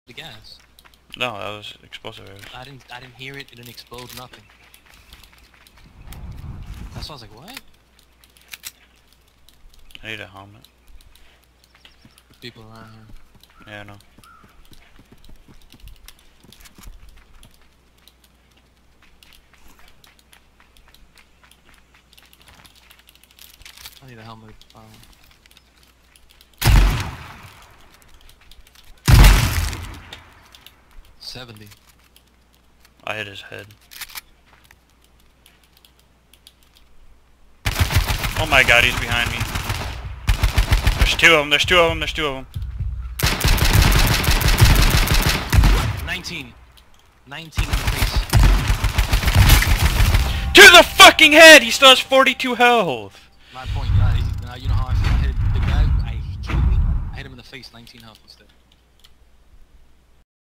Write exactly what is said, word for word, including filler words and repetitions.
the gas. No, that was explosive arrows. I didn't. I didn't hear it. It didn't explode. Nothing. That's why I was like, what? I need a helmet. There's people around here. Yeah, I know. I need a helmet. Um, Seventy. I hit his head. Oh my god, he's behind me. There's two of them, there's two of them, there's two of them. Nineteen. Nineteen in the face. To the fucking head! He still has forty-two health! My point, guys. Now you know how I feel. I hit the guy. I he killed me. I hit him in the face. Nineteen health instead.